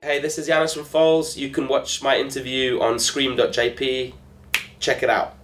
Hey, this is Yanis from FOALS. You can watch my interview on Skream.jp. Check it out.